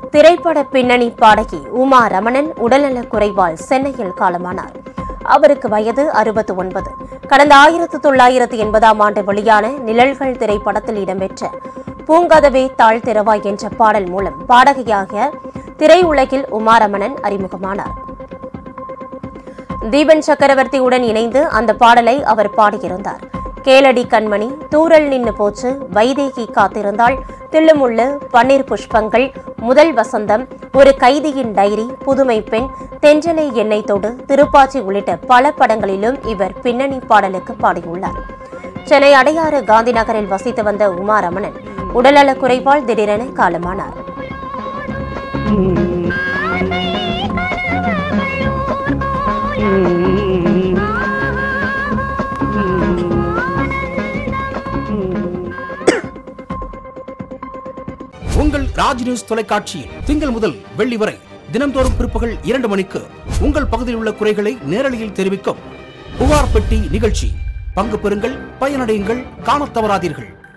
திரைப்பட பின்னணி பாடகி உமா ரமணன் உடல்நலக் குறைவால் சென்னையில் காலமானார். அவருக்கு வயது 69. கடந்த 1980ஆம் ஆண்டு வெளியான நிழல்கள் திரைப்படத்தில் இடம்பெற்ற பூங்கதவே தாழ் திறவாய் என்ற பாடல் மூலம் பாடகியாக திரையுலகில் உமா ரமணன் அறிமுகமானார். தீபன் சக்கரவர்த்தியுடன் இணைந்து அந்த பாடலை அவர் பாடியிருந்தார். கேளடி கண்மணி, தூரல் நின்னு போச்சு, வைதேகி காத்திருந்தாள், தில்லுமுள்ளு, பன்னீர் புஷ்பங்கள், முதல் வசந்தம், ஒரு கைதியின் டைரி, புதுமை பெண், தென்றலை எண்ணெய் தொடு, திருப்பாச்சி உள்ளிட்ட பல படங்களிலும் இவர் பின்னணி பாடலுக்கு பாடியுள்ளார். சென்னை அடையாறு காந்தி நகரில் வசித்து வந்த உமா ரமணன் உடல்நலக் குறைவால் திடீரென காலமானார். உங்கள் ராஜ் நியூஸ் தொலைக்காட்சியில் திங்கள் முதல் வெள்ளி வரை தினந்தோறும் பிற்பகல் 2 மணிக்கு உங்கள் பகுதியில் உள்ள குறைகளை நேரலையில் தெரிவிக்கும் புகார் பெட்டி நிகழ்ச்சி. பங்கு பெறுங்கள், பயனடையுங்கள், காணத் தவறாதீர்கள்.